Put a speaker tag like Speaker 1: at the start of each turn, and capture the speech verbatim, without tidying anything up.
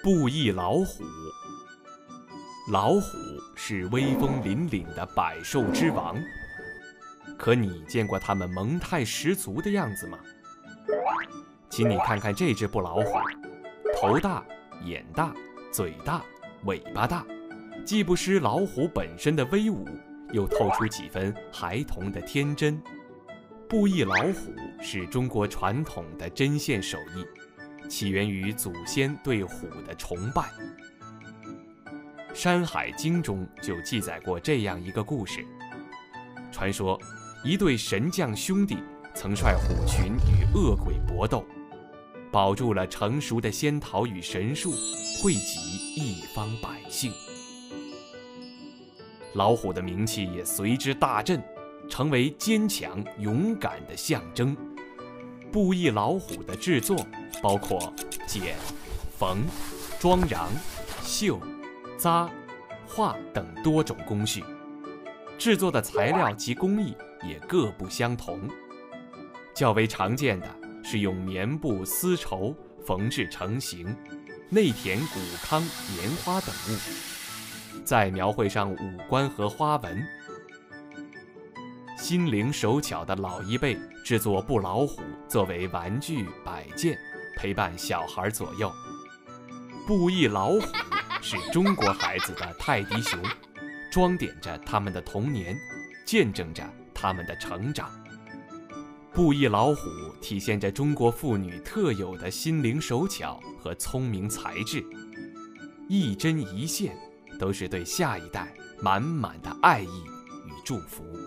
Speaker 1: 布艺老虎。老虎是威风凛凛的百兽之王，可你见过它们蒙太十足的样子吗？请你看看这只布老虎，头大、眼大、嘴大、尾巴大，既不失老虎本身的威武，又透出几分孩童的天真。布艺老虎是中国传统的针线手艺，起源于祖先对虎的崇拜。《山海经》中就记载过这样一个故事，传说一对神将兄弟曾率虎群与恶鬼搏斗，保住了成熟的仙桃与神树，惠及一方百姓。老虎的名气也随之大振，成为坚强勇敢的象征。布艺老虎的制作包括剪、缝、装瓤、绣、扎、画等多种工序，制作的材料及工艺也各不相同。较为常见的是用棉布、丝绸缝制成型，内填谷糠、棉花等物，再描绘上五官和花纹。心灵手巧的老一辈制作布老虎作为玩具摆件，陪伴小孩左右。布艺老虎是中国孩子的泰迪熊，装点着他们的童年，见证着他们的成长。布艺老虎体现着中国妇女特有的心灵手巧和聪明才智，一针一线都是对下一代满满的爱意与祝福。